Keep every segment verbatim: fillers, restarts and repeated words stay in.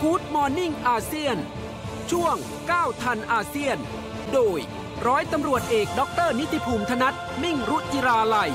Good Morning อาเซียนช่วงก้าวทันอาเซียนโดยร้อยตำรวจเอกดร.นิติภูมิธนัทมิ่งรุจิราลัย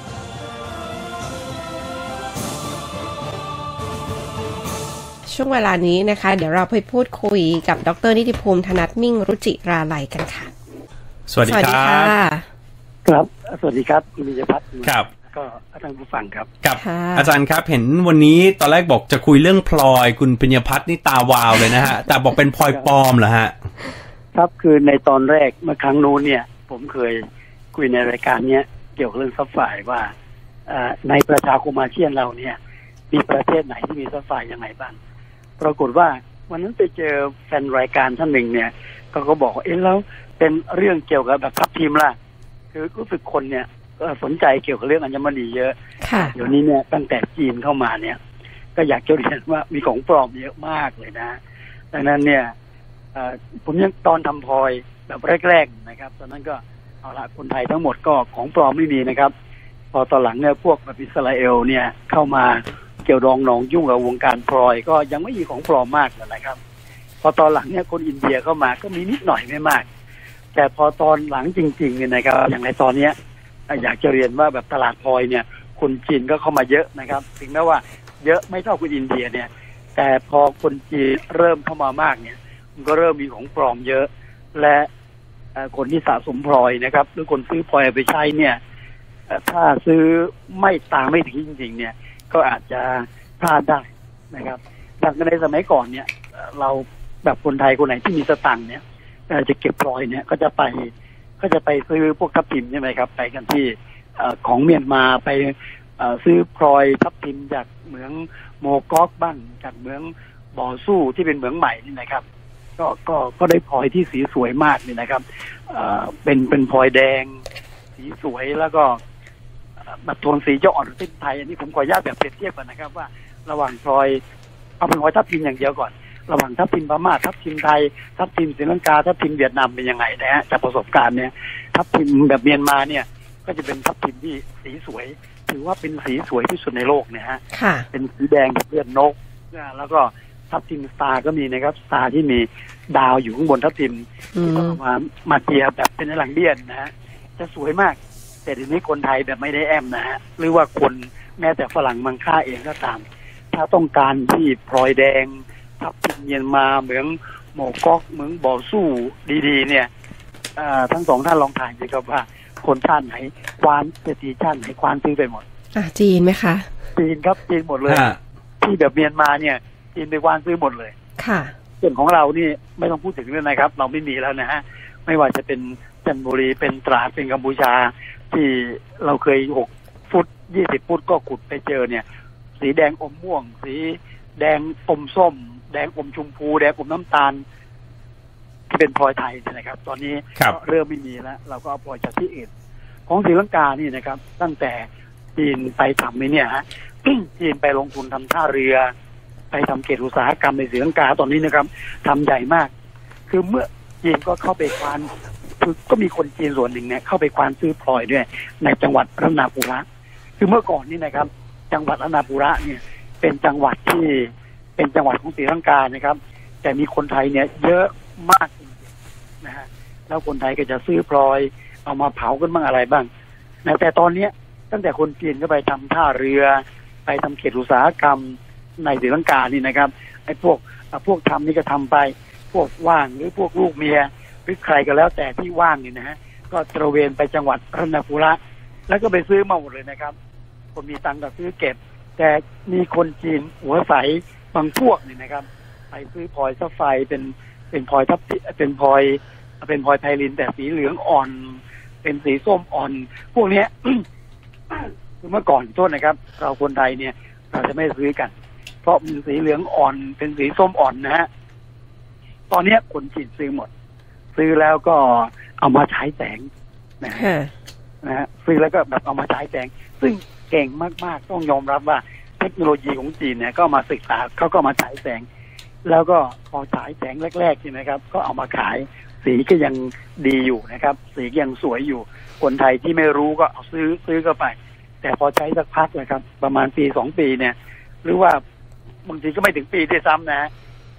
ช่วงเวลานี้นะคะเดี๋ยวเราไปพูดคุยกับดร.นิติภูมิธนัทมิ่งรุจิราลัยกันค่ะสวัสดีครับครับสวัสดีครับคุณวิจพัฒน์ครับก็ท่านผู้ฟังครับครับอาจารย์ครับเห็นวันนี้ตอนแรกบอกจะคุยเรื่องพลอยคุณปัญญพัฒน์นี่ตาวาวเลยนะฮะแต่บอกเป็นพลอยปลอมเหรอฮะครับคือในตอนแรกเมื่อครั้งนู้นเนี่ยผมเคยคุยในรายการเนี้ยเกี่ยวกับเรื่องซับไฟว่าในประชาคมอาเซียนเราเนี่ยมีประเทศไหนที่มีซับไฟยังไงบ้างปรากฏว่าวันนั้นไปเจอแฟนรายการท่านหนึ่งเนี่ยก็ก็บอกว่าเอ๊ะแล้วเป็นเรื่องเกี่ยวกับแบบทัพทีมล่ะคือรู้สึกคนเนี่ยสนใจเกี่ยวกับเรื่องอัญมณีเยอะเดี๋ยวนี้เนี่ยตั้งแต่จีนเข้ามาเนี่ยก็อยากจะเรียนว่ามีของปลอมเยอะมากเลยนะดังนั้นเนี่ยผมยังตอนทำพลอยแบบแรกๆนะครับตอนนั้นก็เอาละคนไทยทั้งหมดก็ของปลอมไม่มีนะครับพอตอนหลังเนี่ยพวกแบบอิสราเอลเนี่ยเข้ามาเกี่ยวดองนองยุ่งกับวงการพลอยก็ยังไม่มีของปลอมมากนะครับพอตอนหลังเนี่ยคนอินเดียเข้ามาก็มีนิดหน่อยไม่มากแต่พอตอนหลังจริงๆเนี่ยนะครับอย่างในตอนเนี้ยอยากจะเรียนว่าแบบตลาดพลอยเนี่ยคนจีนก็เข้ามาเยอะนะครับถึงแม้ว่าเยอะไม่เท่าคนอินเดียเนี่ยแต่พอคนจีนเริ่มเข้ามามากเนี่ยมันก็เริ่มมีของปลอมเยอะและคนที่สะสมพลอยนะครับหรือคนซื้อพลอยไปใช้เนี่ยถ้าซื้อไม่ตามไม่ถึงจริงๆเนี่ยก็อาจจะพลาดได้นะครับดังนั้นในสมัยก่อนเนี่ยเราแบบคนไทยคนไหนที่มีสตังค์เนี่ยจะเก็บพลอยเนี่ยก็จะไปก็จะไปซื้อพวกทับทิมใช่ไหมครับไปกันที่ของเมียนมาไปซื้อพลอยทับทิมจากเหมืองโมก๊อกบ้างจากเหมืองบ่อสู้ที่เป็นเหมืองใหม่นี่นะครับก็ก็ก็ได้พลอยที่สีสวยมากนี่นะครับเป็นเป็นพลอยแดงสีสวยแล้วก็แบบโทนสีจะอ่อนเส้นไทยอันนี้ผมขออนุญาตแบบเปรียบเทียบกันนะครับว่าระหว่างพลอยเอาเป็นพลอยทับทิมอย่างเดียวก่อนระหว่างทับทิมพม่าทับทิมไทยทับทิมศรีลังกาทับทิมเวียดนามเป็นยังไงนะฮะจากประสบการณ์เนี่ยทับทิมแบบเมียนมาเนี่ยก็จะเป็นทับทิมที่สีสวยถือว่าเป็นสีสวยที่สุดในโลกเนี่ยฮะเป็นสีแดงแบบเลือดนกแล้วก็ทับทิมสตาร์ก็มีนะครับสตาร์ที่มีดาวอยู่ข้างบนทับทิมที่เอามามาเทียบแบบเป็นหลังเดียนนะฮะจะสวยมากแต่ทีนี้คนไทยแบบไม่ได้แอมนะฮะหรือว่าคนแม้แต่ฝรั่งมังค่าเองก็ตามถ้าต้องการที่พลอยแดงทับทิมเมียนมาเหมืองโมก๊อกเหมืองบ่อสู้ดีๆเนี่ยทั้งสองท่านลองถ่ายสิครับว่าคนชาติไหนควานเศรษฐีชาติไหนควานซื้อไปหมดอ่ะจีนไหมคะจีนครับจีนหมดเลยที่แบบเมียนมาเนี่ยจีนไปควานซื้อหมดเลยค่ะส่วนของเรานี่ไม่ต้องพูดถึงเรื่องนะครับเราไม่มีแล้วนะฮะไม่ว่าจะเป็นจันทบุรีเป็นตราดเป็นกัมพูชาที่เราเคยหกฟุตยี่สิบฟุตก็ขุดไปเจอเนี่ยสีแดงอมม่วงสีแดงอมส้มแดงอมชมพูแดงอมน้ำตาลที่เป็นพลอยไทยนะครับตอนนี้ก็เริ่มไม่มีแล้วเราก็เอาพลอยจากที่อื่นของศรีลังกานี่นะครับตั้งแต่จีนไปทำเนี่ยฮะ จีนไปลงทุนทำท่าเรือไปทำเขตอุตสาหกรรมในศรีลังกาตอนนี้นะครับทำใหญ่มากคือเมื่อจีนก็เข้าไปควานคือก็มีคนจีนส่วนหนึ่งเนี่ยเข้าไปควานซื้อพลอยด้วยในจังหวัดรัตนบุรีคือเมื่อก่อนนี่นะครับจังหวัดรัตนบุรีเนี่ยเป็นจังหวัดที่เป็นจังหวัดของศรีลังกานะครับแต่มีคนไทยเนี่ยเยอะมากจริงๆนะฮะแล้วคนไทยก็จะซื้อพลอยเอามาเผากันบ้างอะไรบ้างนะแต่ตอนนี้ตั้งแต่คนจีนก็ไปทำท่าเรือไปทำเขตอุตสาหกรรมในศรีลังกานี่นะครับไอ้พวกพวกทำนี่ก็ทำไปพวกว่างหรือพวกลูกเมียหรือใครก็แล้วแต่ที่ว่างนี่นะฮะก็ตระเวนไปจังหวัดรัตนบุรีแล้วก็ไปซื้อมาหมดเลยนะครับคนมีตังค์ก็ซื้อเก็บแต่มีคนจีนหัวใสบางพวกนี่นะครับไปซื้อพลอยซับไฟเป็นเป็นพลอยทับเป็นพลอยเป็นพลอยไพลินแต่สีเหลืองอ่อนเป็นสีส้มอ่อนพวกเนี้ย คือเมื่อก่อนโทษนะครับเราคนไทยเนี่ยเราจะไม่ซื้อกันเพราะมันสีเหลืองอ่อนเป็นสีส้มอ่อนนะฮะตอนนี้คนจีนซื้อหมดซื้อแล้วก็เอามาฉายแสงนะฮะนะฮะซื้อแล้วก็แบบเอามาฉายแสงซึ่งเก่งมากๆต้องยอมรับว่าเทคโนโลยีของจีนเนี่ยก็มาศึกษาเขาก็มาฉายแสงแล้วก็พอฉายแสงแรกๆใช่ไหมครับก็เอามาขายสีก็ยังดีอยู่นะครับสีก็ยังสวยอยู่คนไทยที่ไม่รู้ก็เอาซื้อซื้อเข้าไปแต่พอใช้สักพักนะครับประมาณปีสองปีเนี่ยหรือว่าบางทีก็ไม่ถึงปีด้วยซ้ำนะก็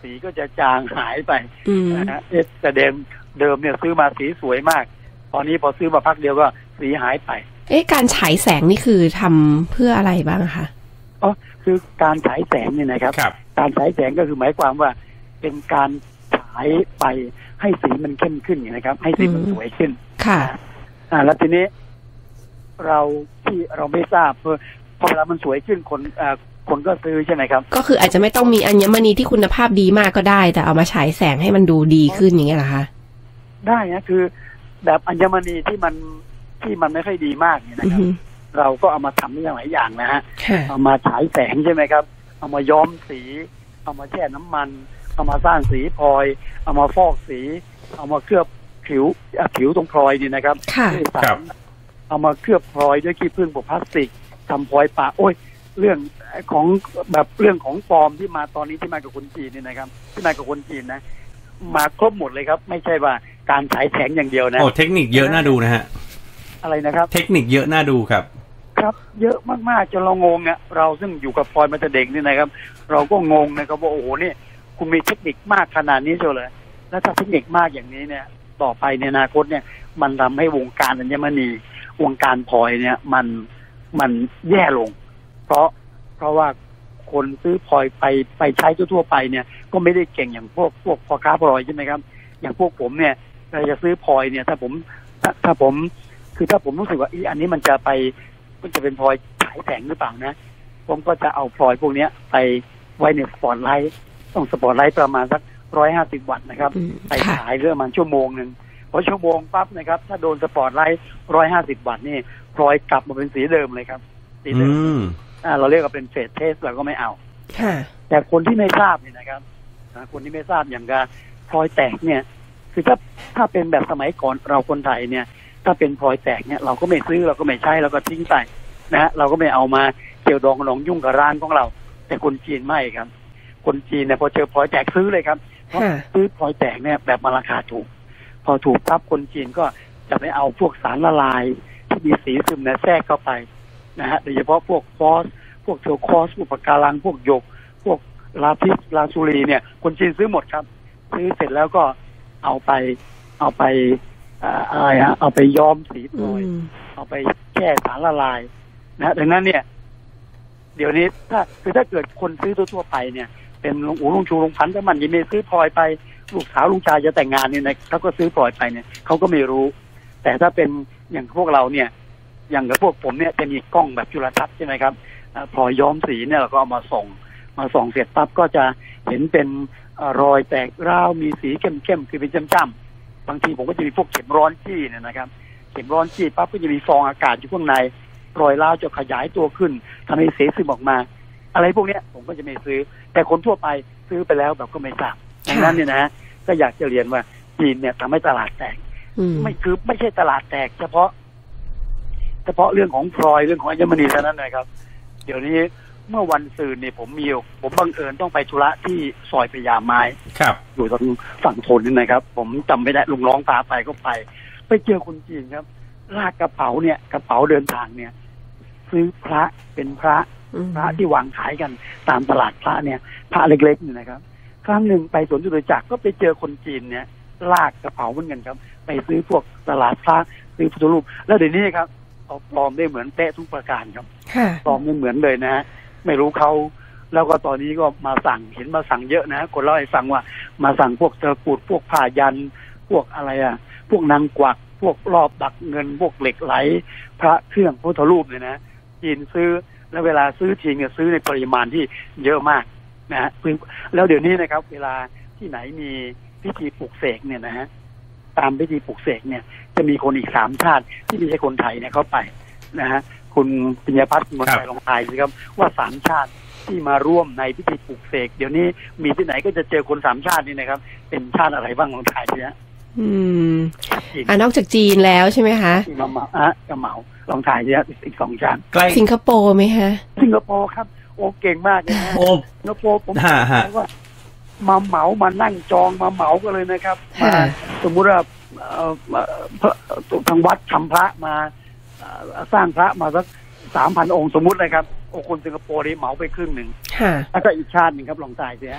สีก็จะจางหายไปอืมนะฮะแต่เดิมเดิมเนี่ยซื้อมาสีสวยมากตอนนี้พอซื้อมาพักเดียวก็สีหายไปเอ๊ะการฉายแสงนี่คือทำเพื่ออะไรบ้างคะอ๋อคือการฉายแสงเนี่ยนะครับการฉายแสงก็คือหมายความว่าเป็นการฉายไปให้สีมันเข้มขึ้นนะครับให้สีมันสวยขึ้นค่ะอ่าแล้วทีนี้เราที่เราไม่ทราบเพราะพอเวลามันสวยขึ้นคนอ่าคนก็ซื้อใช่ไหมครับก็คืออาจจะไม่ต้องมีอัญมณีที่คุณภาพดีมากก็ได้แต่เอามาฉายแสงให้มันดูดีขึ้นอย่างเงี้ยเหรอคะได้นะคือแบบอัญมณีที่มันที่มันไม่ค่อยดีมากเนี่ยนะครับเราก็เอามาทำได้หลายอย่างนะฮะเอามาฉายแสงใช่ไหมครับเอามาย้อมสีเอามาแช่น้ำมันเอามาสร้างสีพลอยเอามาฟอกสีเอามาเคลือบผิวผิวตรงพลอยนี่นะครับครับเอามาเคลือบพลอยด้วยขี้ผึ้งพวกพลาสติกทำพลอยปะโอ้ยเรื่องของแบบเรื่องของปลอมที่มาตอนนี้ที่มากับคนจีนนี่นะครับที่มากับคนจีนนะมาครบหมดเลยครับไม่ใช่ว่าการฉายแสงอย่างเดียวนะโอ้เทคนิคเยอะน่าดูนะฮะอะไรนะครับเทคนิคเยอะน่าดูครับครับเยอะมากๆจนเรางงเนี่ยเราซึ่งอยู่กับพลอยมาแต่เด็กนี่นะครับเราก็งงนะครับว่าโอ้โหนี่คุณมีเทคนิคมากขนาดนี้เชียวเลยแล้วถ้าเทคนิคมากอย่างนี้เนี่ยต่อไปในอนาคตเนี่ยมันทำให้วงการอัญมณีวงการพลอยเนี่ยมันมันแย่ลงเพราะเพราะว่าคนซื้อพลอยไปไปใช้ทั่วๆไปเนี่ยก็ไม่ได้เก่งอย่างพวกพวกพ่อค้าพลอยใช่ไหมครับอย่างพวกผมเนี่ยเราจะซื้อพลอยเนี่ยถ้าผมถ้าถ้าผมคือถ้าผมรู้สึกว่าอีอันนี้มันจะไปมันจะเป็นพลอยฉายแสงหรือเปล่านะผมก็จะเอาพลอยพวกนี้ไปไว้ในสปอตไลท์ต้องสปอตไลท์ประมาณสักร้อยห้าสิบวัตต์นะครับไปฉายเรื่องมันชั่วโมงหนึ่งพอชั่วโมงปั๊บนะครับถ้าโดนสปอตไลท์ร้อยห้าสิบวัตต์นี่พลอยกลับมาเป็นสีเดิมเลยครับสีเดิมอ่าเราเรียกว่าเป็นเฟสเทสเราก็ไม่เอาแต่คนที่ไม่ทราบเนี่ยนะครับคนที่ไม่ทราบอย่างกับพลอยแตกเนี่ยคือถ้าถ้าเป็นแบบสมัยก่อนเราคนไทยเนี่ยถ้าเป็นพลอยแตกเนี่ยเราก็ไม่ซื้อเราก็ไม่ใช้เราก็ทิ้งไปนะฮะเราก็ไม่เอามาเกี่ยวดองกระดองยุ่งกับร้านของเราแต่คนจีนไม่ครับคนจีนเนี่ยพอเจอพลอยแตกซื้อเลยครับเพราะซื้อพลอยแตกเนี่ยแบบมาราคาถูกพอถูกปั๊บคนจีนก็จะไปเอาพวกสารละลายที่มีสีซึมเนี่ยแทรกเข้าไปนะฮะโดยเฉพาะพวกฟอสพวกเทอร์คอสพวกปะการังพวกหยกพวกลาพิสลาซูรีเนี่ยคนจีนซื้อหมดครับซื้อเสร็จแล้วก็เอาไปเอาไปอะไรฮะเอาไปย้อมสีพลอยเอาไปแช่สารละลายนะดังนั้นเนี่ยเดี๋ยวนี้ถ้าคือถ้าเกิดคนซื้อทั่วๆไปเนี่ยเป็นลุงอู๋ลุงชูลุงพันธุ์ถ้ามันยังไม่ซื้อพลอยไปลูกสาวลุงชายจะแต่งงานเนี่ยนะเขาก็ซื้อพลอยไปเนี่ยเขาก็ไม่รู้แต่ถ้าเป็นอย่างพวกเราเนี่ยอย่างกับพวกผมเนี่ยจะมีกล้องแบบจุลทรรศน์ใช่ไหมครับพลอยย้อมสีเนี่ยเราก็เอามาส่งมาส่องเสร็จปั๊บก็จะเห็นเป็นรอยแตกร้าวมีสีเข้มๆคือเป็นจ้ำๆบางทีผมก็จะมีพวกเข็มร้อนจี้เนี่ยนะครับเข็มร้อนจี้ปั๊บก็จะมีฟองอากาศอยู่ข้างในรอยร้าวจะขยายตัวขึ้นทำให้เสซึมออกมาอะไรพวกนี้ผมก็จะไม่ซื้อแต่คนทั่วไปซื้อไปแล้วแบบก็ไม่ทราบดังนั้นเนี่ยนะก็อยากจะเรียนว่าจีนเนี่ยทำให้ตลาดแตกไม่คือไม่ใช่ตลาดแตกเฉพาะเฉพาะเรื่องของพลอยเรื่องของอัญมณีเท่านั้นนะครับเดี๋ยวนี้เมื่อวันซืนเนี่ยผมมีผมบังเอิญต้องไปธุระที่ซอยพญาไม้ครับอยู่ตรงฝั่งทนนี่นะครับผมจำไม่ได้ลุงร้องพาไปก็ไปไปเจอคนจีนครับลากกระเป๋าเนี่ยกระเป๋าเดินทางเนี่ยซื้อพระเป็นพระพระที่วางขายกันตามตลาดพระเนี่ยพระเล็กๆนี่นะครับครั้งหนึ่งไปสวนจตุจักรก็ไปเจอคนจีนเนี่ยลากกระเป๋าเหมือนกันครับไปซื้อพวกตลาดพระซื้อพุทธรูปแล้วเดี๋ยวนี้ครับเอาปลอมได้เหมือนเป๊ะทุกประการครับปลอมได้เหมือนเลยนะฮะไม่รู้เขาแล้วก็ตอนนี้ก็มาสั่งเห็นมาสั่งเยอะนะคนเล่าให้ฟังว่ามาสั่งพวกตะกรุดพวกผ้ายันพวกอะไรอ่ะพวกนางกวักพวกรอบดักเงินพวกเหล็กไหลพระเครื่องพุทธรูปเนี่ยนะจีนซื้อแล้วเวลาซื้อทีเนี่ยซื้อในปริมาณที่เยอะมากนะฮะแล้วเดี๋ยวนี้นะครับเวลาที่ไหนมีพิธีปลุกเสกเนี่ยนะฮะตามพิธีปลุกเสกเนี่ยจะมีคนอีกสามชาติที่ไม่ใช่คนไทยเนี่ยเข้าไปนะฮะคุณปัญญาพัฒน์คุณมนชัยลองทายสิครับว่าสามชาติที่มาร่วมในพิธีปลุกเสกเดี๋ยวนี้มีที่ไหนก็จะเจอคนสามชาตินี่นะครับเป็นชาติอะไรบ้างลองทายสิฮะอืมอ่านอกจากจีนแล้วใช่ไหมคะมาเหมาอ่ะจะเหมาลองถ่ายเนี่ยอีกสองชาติใกล้สิงคโปร์ไหมฮะสิงคโปร์ครับโอ้เก่งมากเลยนะสิงคโปร์ผมบอกว่ามาเหมามานั่งจองมาเหมาก็เลยนะครับสมมุติว่าทางวัดทำพระมาสร้างพระมาสักสามพันองค์สมมุติเลยครับโอ้คนสิงคโปร์นี่เหมาไปครึ่งหนึ่งแล้วก็อีกชาติหนึ่งครับลองถ่ายสิฮะ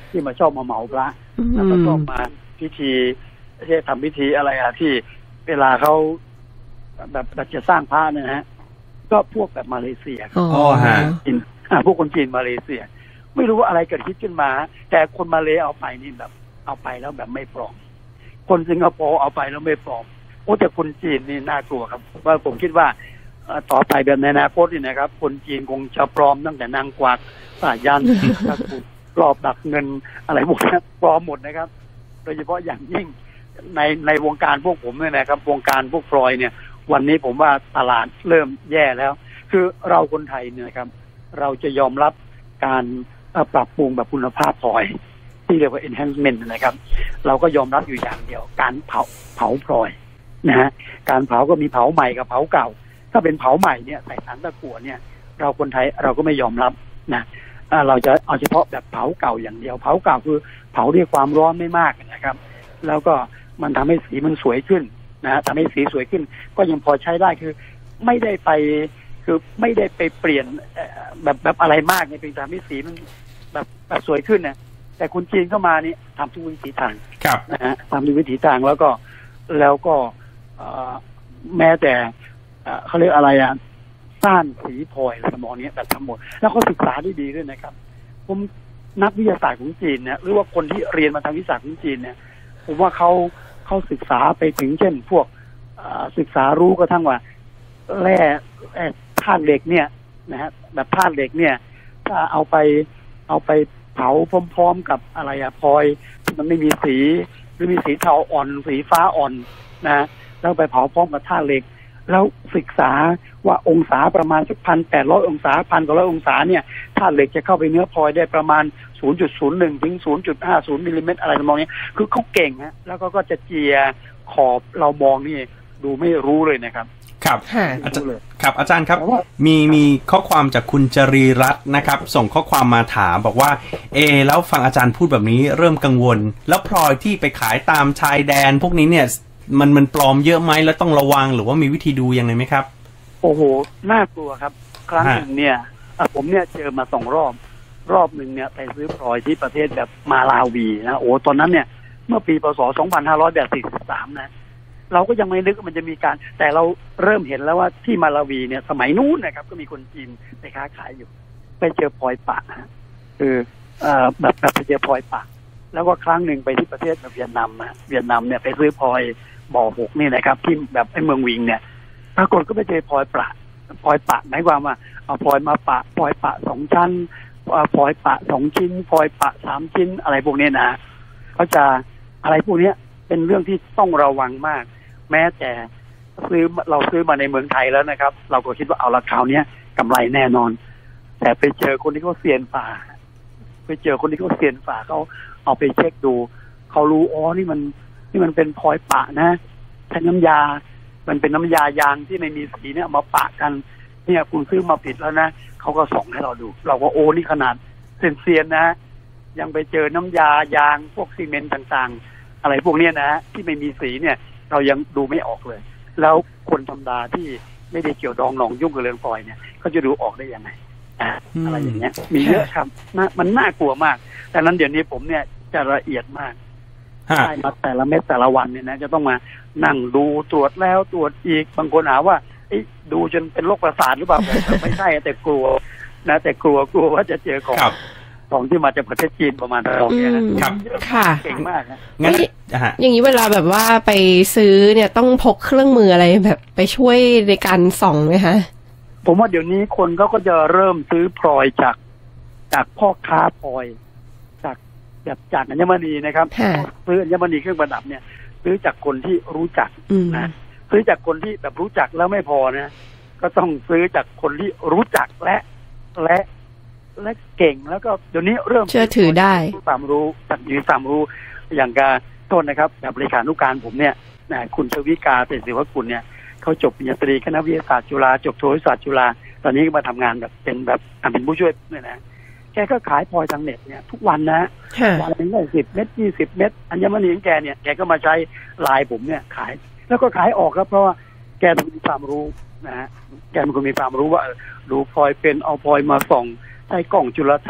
ที่มาชอบมาเหมาพระแล้วก็ชอบมาพิธีที่ทำพิธีอะไรอะที่เวลาเขาแบบแบบจะสร้างพระเนี่ยนะฮะก็พวกแบบมาเลเซียอ๋อฮะจีนพวกคนจีนมาเลเซียไม่รู้ว่าอะไรเกิดคิดขึ้นมาแต่คนมาเลเอาไปนี่แบบเอาไปแล้วแบบไม่ปลอมคนสิงคโปร์เอาไปแล้วไม่ปลอมโอ้แต่คนจีนนี่น่ากลัวครับว่าผมคิดว่าต่อไปแบบในอนาคตนี่นะครับคนจีนคงจะปลอมตั้งแต่นางกวักสายันตะกุดรอบดักเงินอะไรพวกนี้ปลอมหมดนะครับโดยเฉพาะอย่างยิ่งในในวงการพวกผมเนี่ยนะครับวงการพวกพลอยเนี่ยวันนี้ผมว่าตลาดเริ่มแย่แล้วคือเราคนไทยเนี่ยนะครับเราจะยอมรับการปรับปรุงแบบคุณภาพพลอยที่เรียกว่า enhancement นะครับเราก็ยอมรับอยู่อย่างเดียวการเผาเผาพลอยนะฮะการเผาก็มีเผาใหม่กับเผาเก่าถ้าเป็นเผาใหม่เนี่ยใส่สารตะกั่วเนี่ยเราคนไทยเราก็ไม่ยอมรับนะเราจะเอาเฉพาะแบบเผาเก่าอย่างเดียวเผาเก่าคือเผาด้วยความร้อนไม่มากนะครับแล้วก็มันทำให้สีมันสวยขึ้นนะทำให้สีสวยขึ้นก็ยังพอใช้ได้คือไม่ได้ไปคือไม่ได้ไปเปลี่ยนแบบแบบอะไรมากเนี่ยเพียงแต่ทำให้สีมันแบบแบบสวยขึ้นนะแต่คนจีนเข้ามานี่ทำทุกวิถีทางนะฮะทำทุกวิถีทางแล้วก็แล้วก็แม้แต่เขาเรียกอะไรอ่ะสร้างสีพลอยสมองนี้แบบทั้งหมดแล้วเขาศึกษาได้ดีด้วยนะครับผมนักวิทยาศาสตร์ของจีนเนี่ยหรือว่าคนที่เรียนมาทางวิทยาศาสตร์ของจีนเนี่ยผมว่าเขาเขาศึกษาไปถึงเช่นพวกศึกษารู้กระทั่งว่าแร่ธาตุเหล็กเนี่ยนะฮะแบบธาตุเหล็กเนี่ยถ้าเอาไปเอาไปเผาพร้อมๆกับอะไรอะพลอยมันไม่มีสีหรือมีสีเทาอ่อนสีฟ้าอ่อนนะแล้วไปเผาพร้อมกับธาตุเหล็กแล้วศึกษาว่าองศาประมาณสักพันแปดร้อยองศาพันกว่าร้อยองศาเนี่ยธาตุเหล็กจะเข้าไปเนื้อพลอยได้ประมาณ ศูนย์จุดศูนย์หนึ่ง ถึง ศูนย์จุดห้าศูนย์ มิลลิเมตรอะไรประมาณนี้คือเขาเก่งฮะแล้วก็ก็จะเจียขอบเรามองนี่ดูไม่รู้เลยนะครับครับอาจารย์ครับอาจารย์ครับมีมีข้อความจากคุณจรีรัตน์นะครับส่งข้อความมาถามบอกว่าเอแล้วฟังอาจารย์พูดแบบนี้เริ่มกังวลแล้วพลอยที่ไปขายตามชายแดนพวกนี้เนี่ยมันมันปลอมเยอะไหมแล้วต้องระวังหรือว่ามีวิธีดูยังไงไหมครับโอ้โหน่ากลัวครับครั้งหนึ่งเนี่ยผมเนี่ยเจอมาสองรอบรอบหนึ่งเนี่ยไปซื้อพลอยที่ประเทศแบบมาลาวีนะโอ้ตอนนั้นเนี่ยเมื่อปีพศสองพันห้าร้อยสี่สิบสามนะเราก็ยังไม่นึกว่ามันจะมีการแต่เราเริ่มเห็นแล้วว่าที่มาลาวีเนี่ยสมัยนู้นนะครับก็มีคนจีนไปค้าขายอยู่ไปเจอพลอยปะคือเอ่อแบบแบบไปเจอพลอยปะแล้วก็ครั้งหนึ่งไปที่ประเทศเวียดนามนะเวียดนามเนี่ยไปซื้อพลอยบ่อหกนี่นะครับที่แบบไอ้เมืองวิงเนี่ยปรากฏก็ไปเจอพลอยปะพลอยปะหมายความว่าเอาพลอยมาปะพลอยปะสองชั้นพลอยปะสองชิ้นพลอยปะสามชิ้นอะไรพวกนี้นะเขาจะอะไรพวกนี้เป็นเรื่องที่ต้องระวังมากแม้แต่ซื้อเราซื้อมาในเมืองไทยแล้วนะครับเราก็คิดว่าเอาราคาเนี้ยกำไรแน่นอนแต่ไปเจอคนที่เขาเซียนฝ่าไปเจอคนที่เขาเซียนฝ่าเขาเอาไปเช็คดูเขารู้อ๋อนี่มันนี่มันเป็นพลอยปะนะใช้น้ำยามันเป็นน้ำยายางที่ไม่มีสีเนี่ยมาปะกันเนี่ยคุณซื้อมาผิดแล้วนะเขาก็ส่งให้เราดูเราก็โอ้นี่ขนาดเซียนๆนะยังไปเจอน้ำยายางพวกซีเมนต์ต่างๆอะไรพวกนี้นะที่ไม่มีสีเนี่ยเรายังดูไม่ออกเลยแล้วคนธรรมดาที่ไม่ได้เกี่ยวดองหนองยุ่งกับเรื่องพลอยเนี่ยเขาจะดูออกได้ยังไงอะไรอย่างเงี้ยมีเยอะครับมันน่ากลัวมากดังนั้นเดี๋ยวนี้ผมเนี่ยจะละเอียดมากใช่มาแต่ละเม็ดแต่ละวันเนี่ยนะจะต้องมานั่งดูตรวจแล้วตรวจอีกบางคนหาว่าดูจนเป็นโรคประสาทหรือเปล่าไม่ใช่แต่กลัวนะแต่กลัวกลัวว่าจะเจอของของที่มาจากประเทศจีนประมาณนั้นครับค่ะเก่งมากนะงั้นอย่างนี้เวลาแบบว่าไปซื้อเนี่ยต้องพกเครื่องมืออะไรแบบไปช่วยในการส่องไหมคะผมว่าเดี๋ยวนี้คนเขาก็จะเริ่มซื้อพลอยจากจากพ่อค้าพลอยจากแบบจากอัญมณีนะครับซื้ออัญมณีเครื่องประดับเนี่ยซื้อจากคนที่รู้จักนะซื้อจากคนที่แบบรู้จักแล้วไม่พอนะก็ต้องซื้อจากคนที่รู้จักและและและเก่งแล้วก็เดี๋ยวนี้เริ่มเชื่อถือได้ความรู้จากมีความรู้อย่างการต้นนะครับแบบเลขานุการผมเนี่ยนะคุณชวิกาเศรษฐศิวกุลเนี่ยเขาจบปริญญาตรีคณะวิทยาศาสตร์จุฬาจบโทวิศาสตร์จุฬาตอนนี้ก็มาทำงานแบบเป็นแบบเป็นผู้ช่วยเนี่ยนะแกก็ขายพลอยทางเน็ตเนี่ยทุกวันนะวันหนึ่งได้สิบเม็ดยี่สิบเม็ดอัญมณีของแกเนี่ยแกก็มาใช้ไลน์ผมเนี่ยขายแล้วก็ขายออกครับเพราะว่าแกมีความรู้นะฮะแกเป็นคนมีความรู้ว่าดูพลอยเป็นเอาพลอยมาส่องใช้กล้องจุลทรรศน์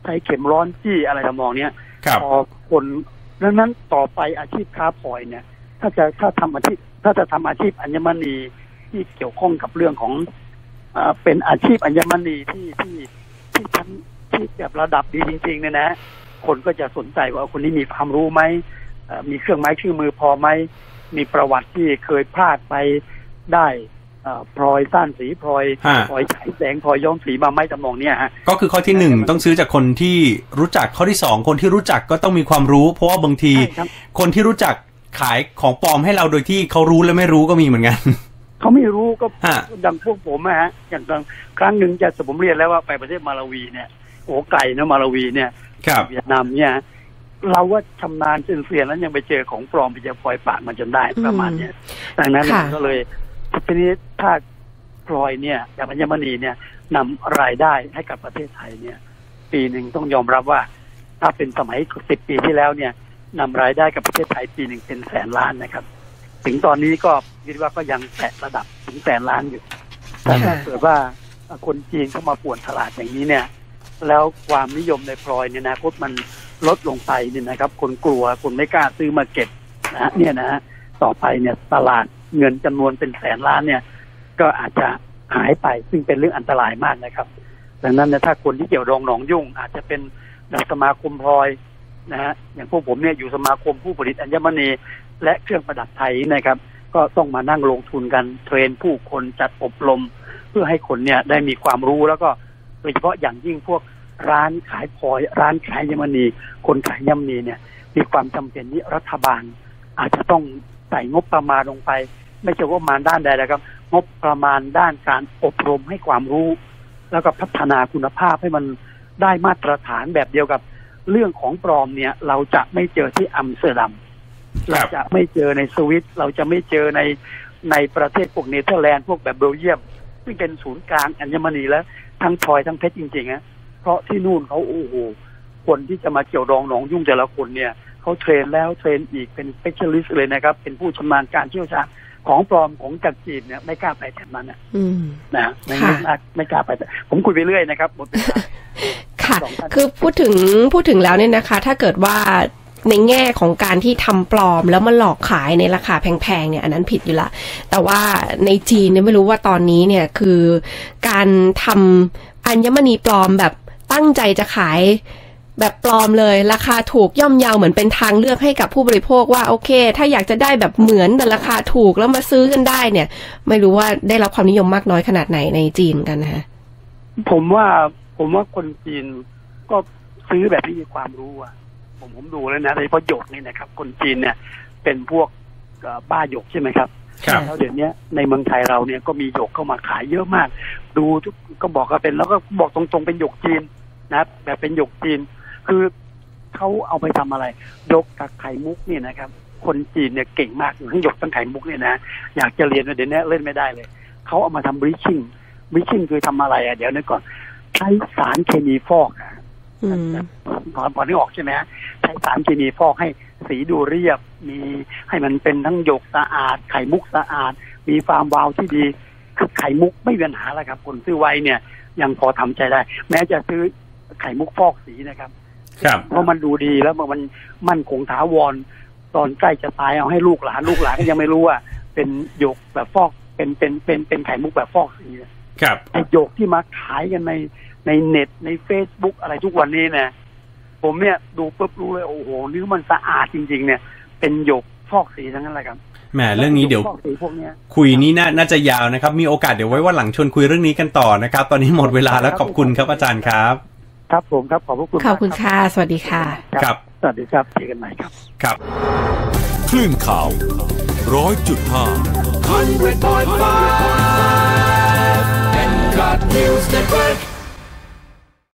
ช้เข็มร้อนจี้อะไรทำนองเนี้ยครับพอคนดังนั้นต่อไปอาชีพค้าพลอยเนี่ยถ้าจะถ้าทำอาชีพถ้าจะทำอาชีพอัญมณีที่เกี่ยวข้องกับเรื่องของเอ่อเป็นอาชีพอัญมณีที่ที่ที่ชั้นที่แบบระดับดีจริงๆเนี่ยนะคนก็จะสนใจว่าคนนี้มีความรู้ไหมมีเครื่องไม้เครื่องมือพอไหมมีประวัติที่เคยพลาดไปได้พลอยซ่านสีพลอยพลอยฉายแสงพลอยย้อมสีมาไหมจำนองเนี้ยฮะก็คือข้อที่หนึ่งต้องซื้อจากคนที่รู้จักข้อที่สองคนที่รู้จักก็ต้องมีความรู้เพราะว่าบางทีคนที่รู้จักขายของปลอมให้เราโดยที่เขารู้และไม่รู้ก็มีเหมือนกันเขาไม่รู้ก็ดังพวกผมนะฮะอย่างครั้งหนึ่งจะผมเรียนแล้วว่าไปประเทศมาลาวีเนี่ยโอ้ไก่นะมาลาวีเนี่ยเวียดนามเนี่ยเราว่าชำนาญเซียนๆแล้วยังไปเจอของปลอมไปจะปล่อยปากมันจนได้ประมาณนี้ดังนั้นก็เลยทีนี้ถ้าพลอยเนี่ยอย่างอัญมณีเนี่ยนำรายได้ให้กับประเทศไทยเนี่ยปีหนึ่งต้องยอมรับว่าถ้าเป็นสมัยสิบปีที่แล้วเนี่ยนำรายได้กับประเทศไทยปีหนึ่งเป็นแสนล้านนะครับถึงตอนนี้ก็คิดว่าก็ยังแตะระดับถึงแสนล้านอยู่แต่ถ้าเกิดว่าคนจีนเข้ามาป่วนตลาดอย่างนี้เนี่ยแล้วความนิยมในพลอยเนี่ยนะคตมันลดลงไปเนี่ยนะครับคนกลัวคนไม่กล้าซื้อมาเก็บนะเนี่ยนะต่อไปเนี่ยตลาดเงินจำนวนเป็นแสนล้านเนี่ยก็อาจจะหายไปซึ่งเป็นเรื่องอันตรายมากนะครับดังนั้นเนี่ยถ้าคนที่เกี่ยวดองหนองยุ่งอาจจะเป็นสมาคมพลอยนะฮะอย่างพวกผมเนี่ยอยู่สมาคมผู้ผลิตอัญมณีและเครื่องประดับไทยนะครับก็ต้องมานั่งลงทุนกันเทรนผู้คนจัดอบรมเพื่อให้คนเนี่ยได้มีความรู้แล้วก็โดยเฉพาะอย่างยิ่งพวกร้านขายพลอยร้านขายอัญมณีคนขายอัญมณีเนี่ยมีความจำเป็นที่รัฐบาลอาจจะต้องใส่งบประมาณลงไปไม่ใช่ว่ามาด้านใดนะครับงบประมาณด้านการอบรมให้ความรู้แล้วก็พัฒนาคุณภาพให้มันได้มาตรฐานแบบเดียวกับเรื่องของปลอมเนี่ยเราจะไม่เจอที่อัมสเตอร์ดัมเราจะไม่เจอในสวิตเราจะไม่เจอในในประเทศพวกเนเธอร์แลนด์พวกแบบเบลเยียมซึ่งเป็นศูนย์กลางอัญมณีแล้วทั้งพลอยทั้งเพชรจริงๆนะเพราะที่นู่นเขาโอ้โหคนที่จะมาเกี่ยวดองหนองยุ่งแต่ละคนเนี่ยเขาเทรนแล้วเทรนอีกเป็นสเปเชียลิสต์เลยนะครับเป็นผู้ชำนาญการเชี่ยวชาญของปลอมของจากจีนเนี่ยไม่กล้าไปแถบนั้นนะนะไม่ไม่กล้าไปผมคุยไปเรื่อยนะครับหมดเวลาค่ะคือพูดถึงพูดถึงแล้วเนี่ยนะคะถ้าเกิดว่าในแง่ของการที่ทำปลอมแล้วมาหลอกขายในราคาแพงๆเนี่ยอันนั้นผิดอยู่ละแต่ว่าในจีนเนี่ยไม่รู้ว่าตอนนี้เนี่ยคือการทำอัญมณีปลอมแบบตั้งใจจะขายแบบปลอมเลยราคาถูกย่อมเยาเหมือนเป็นทางเลือกให้กับผู้บริโภคว่าโอเคถ้าอยากจะได้แบบเหมือนแต่ราคาถูกแล้วมาซื้อกันได้เนี่ยไม่รู้ว่าได้รับความนิยมมากน้อยขนาดไหนในจีนกันนะคะผมว่าผมว่าคนจีนก็ซื้อแบบที่มีความรู้อ่ะผมผมดูแล้วนะโดยเฉพาะหยกนี่นะครับคนจีนเนี่ยเป็นพวกบ้าหยกใช่ไหมครับแล้วเดี๋ยวนี้ในเมืองไทยเราเนี่ยก็มีหยกเข้ามาขายเยอะมากดูทุกก็บอกว่าเป็นแล้วก็บอกตรงๆเป็นหยกจีนนะแบบเป็นหยกจีนคือเขาเอาไปทำอะไรหยกกับไข่มุกนี่นะครับคนจีนเนี่ยเก่งมากทั้งหยกทั้งไข่มุกเนี่ยนะอยากจะเรียนเดี๋ยวนี้เล่นไม่ได้เลยเขาเอามาทำบลิชชิ่งบลิชชิ่งคือทำอะไรอ่ะเดี๋ยวนึกก่อนใช้สารเคมีฟอกอ่ะพอพอนึกออกใช่ไหมใช้สารเคมีฟอกให้สีดูเรียบมีให้มันเป็นทั้งหยกสะอาดไข่มุกสะอาดมีฟาร์มวาวที่ดีคือไข่มุกไม่มีปัญหาแล้วครับคนซื้อไว้เนี่ยยังพอทำใจได้แม้จะซื้อไข่มุกฟอกสีนะครับเพราะมันดูดีแล้วมันมั่นคงถาวรตอนใกล้จะตายเอาให้ลูกหลานลูกหลานก็ยังไม่รู้ว่าเป็นหยกแบบฟอกเป็นเป็นเป็นเป็นไข่มุกแบบฟอกสีครับไอ้หยกที่มาขายกันในในเน็ตใน Facebook อะไรทุกวันนี้นะผมเนี่ยดูปุ๊บรู้เลยโอ้โหนี่มันสะอาดจริงๆเนี่ยเป็นหยกฟอกสีทั้งนั้นแหละครับแหมเรื่องนี้เดี๋ยวคุยนี้น่าจะยาวนะครับมีโอกาสเดี๋ยวไว้ว่าหลังชวนคุยเรื่องนี้กันต่อนะครับตอนนี้หมดเวลาแล้วขอบคุณครับอาจารย์ครับครับผมครับขอบคุณขอบคุณค่ะสวัสดีค่ะครับสวัสดีครับเจอกันใหม่ครับครับคลื่นข่าวร้อยจุดห้า Hundred point five เป็น Cut News Network